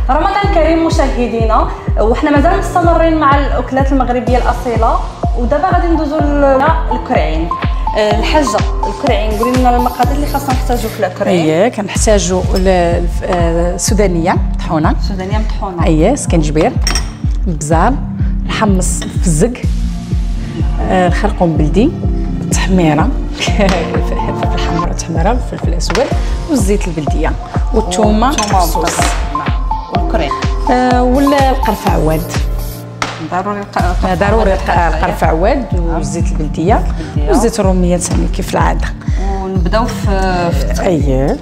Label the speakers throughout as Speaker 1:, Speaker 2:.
Speaker 1: رمضان كريم مشاهدينا، وحنا مازال مستمرين مع الاكلات المغربيه الاصيله، ودابا غادي ندوزو للكرعين. الحاجه الكرعين، قولي لنا المقادير اللي خاصنا نحتاجو في الكرعين.
Speaker 2: كنحتاجو السودانيه مطحونه.
Speaker 1: سودانيه مطحونه.
Speaker 2: سكنجبير، البزار، الحمص الفزق، الخرقوم بلدي، التحميره الفلفل الحمراء، التحميره، الفلفل الاسود، والزيت البلديه، والثومه والصوص
Speaker 1: والكريم،
Speaker 2: والقرفه عواد. ضروري القرفه عواد، والزيت البلديه، والزيت الروميه ثاني كيف العاده.
Speaker 1: ونبداو في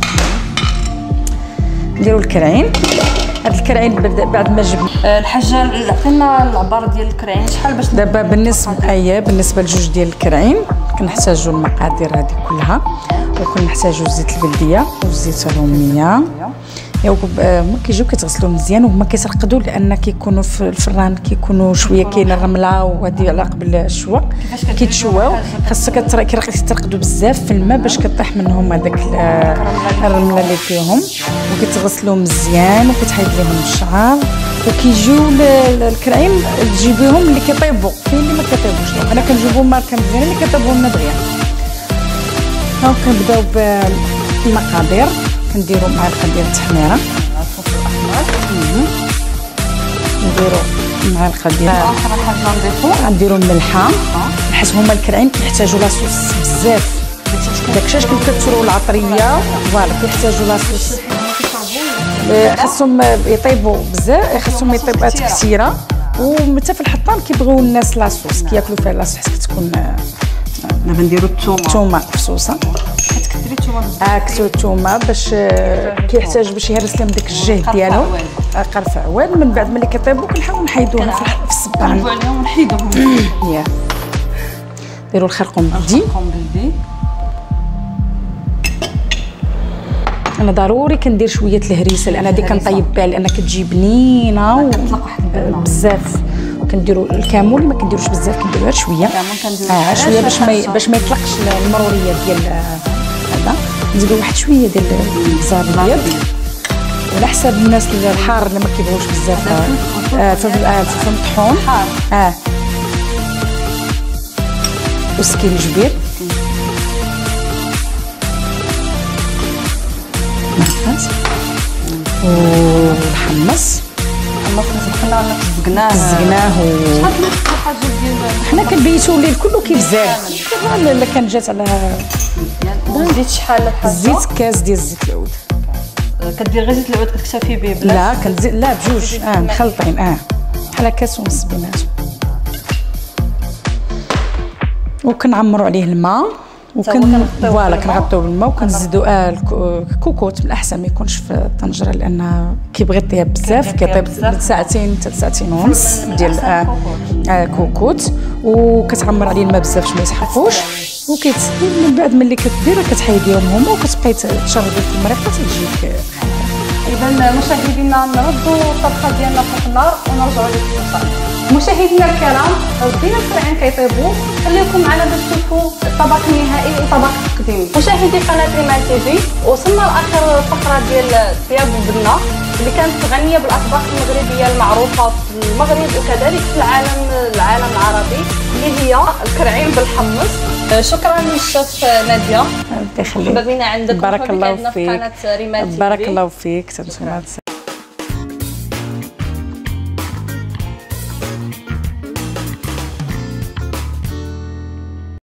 Speaker 2: نديروا الكرعين. هاد الكرعين بعد ما جبنا
Speaker 1: الحاجه عطينا العبار ديال الكرعين شحال باش
Speaker 2: دابا بالنسبه لجوج ديال الكرعين كنحتاجوا المقادير هذه كلها، وكنحتاجوا الزيت البلديه والزيت الروميه. هما كيجيو كيتغسلوا مزيان وهما كيترقدوا، لان كيكونوا في الفران كيكونوا شويه كاينه الرمله وهذه على قبل الشوا كيتشواو. خاصك كيترقدوا بزاف في الماء باش كطيح منهم هذاك الرمله اللي فيهم، وكيتغسلوا مزيان وكتحيد لهم الشعر. وكيجيو الكرعين تجيبيهم اللي كيطيبوا، كاين اللي ما كيطيبوش. انا كنجيبهم ماركه مزيان اللي كيطيبوا لنا دغيا. هاو كنبداو بالمقادير. كنديروا معلقه ديال التحميره،
Speaker 1: الصوص الاحمر،
Speaker 2: نديروا معلقه ديال
Speaker 1: اخر حاجه نضيفوا
Speaker 2: نديروا الملحه، حيت هما الكرعين كيحتاجوا لاصوص بزاف. داكشي كنكثروا العطريه، فوالا كيحتاجوا لاصوص. خاصهم يطيبوا بزاف، خاصهم يطيبات كثيره، ومتى في الحطام كيبغيو الناس لاصوص كياكلوا فيها لاصوص، حيت كتكون.
Speaker 1: دابا نديروا
Speaker 2: الثومه مفصوصه.
Speaker 1: كتكثري الثومه
Speaker 2: كثروا الثومه باش كيحتاج باش يهرس لهم داك الجهد ديالهم. قرفه عواد. من بعد ملي كيطيبوا كنحاولوا نحيدوهم في الصبان،
Speaker 1: نقلبوا عليهم ونحيدوهم.
Speaker 2: نديروا الخرقوم بلدي. انا ضروري كندير شويه الهريسه، لان هذه كنطيب بها، لان كتجي بنينه
Speaker 1: وكتطلق واحد البنه
Speaker 2: بزاف. كنديروا الكمون اللي ما كنديروش بزاف، كنديروا غير شويه. شويه باش ما يطلقش المروريه ديال هذا. نزيدوا واحد شويه ديال البزار الابيض على حساب الناس الحار اللي ما كيبغوش بزاف. فلفل مطحون حار. وسكينجبير، والحمص
Speaker 1: سبقناه ولا
Speaker 2: تزقناه. حنا كنبيتو الليل كله كيف زاد. الا كان جات على
Speaker 1: الزيت شحال؟
Speaker 2: الزيت كاس ديال الزيت العود.
Speaker 1: كدير غير زيت العود كتكتفي به؟
Speaker 2: لا كنزيد بجوج مخلطين بحال كاس ونص بيناتهم. وكنعمروا عليه الماء، فوالا كنغطيوه بالماء، وكنزيدوا الكوكوت. من الاحسن ما يكونش في الطنجره، لان كيبغي يطيب بزاف، كيطيب من ساعتين حتى ساعتين ونص ديال كوكوت. وكتعمر عليه الماء بزاف باش ما يسحقوش. من بعد ملي كدير كتحيديهم هما، وكتبقاي تشربي في المريقه تجيك.
Speaker 1: اذا مشاهدينا نردوا الطبخه ديالنا فوق النار ونرجعوا للفصل. مشاهدينا الكرام، بدينا الكرعين كيطيبوا، خليكم معنا باش تشوفوا الطبق النهائي وطبق التقديم. مشاهدي قناه ريمان تيفي، وصلنا لاخر فقره ديال الثياب بالبنه اللي كانت غنيه بالاطباق المغربيه المعروفه في المغرب وكذلك في العالم العربي، اللي هي الكرعين بالحمص. شكرا للشيف ناديه.
Speaker 2: الله يخليك.
Speaker 1: مرحبا بنا عندك.
Speaker 2: بارك الله فيك.
Speaker 1: قناه ريمان تيفي.
Speaker 2: بارك الله فيك.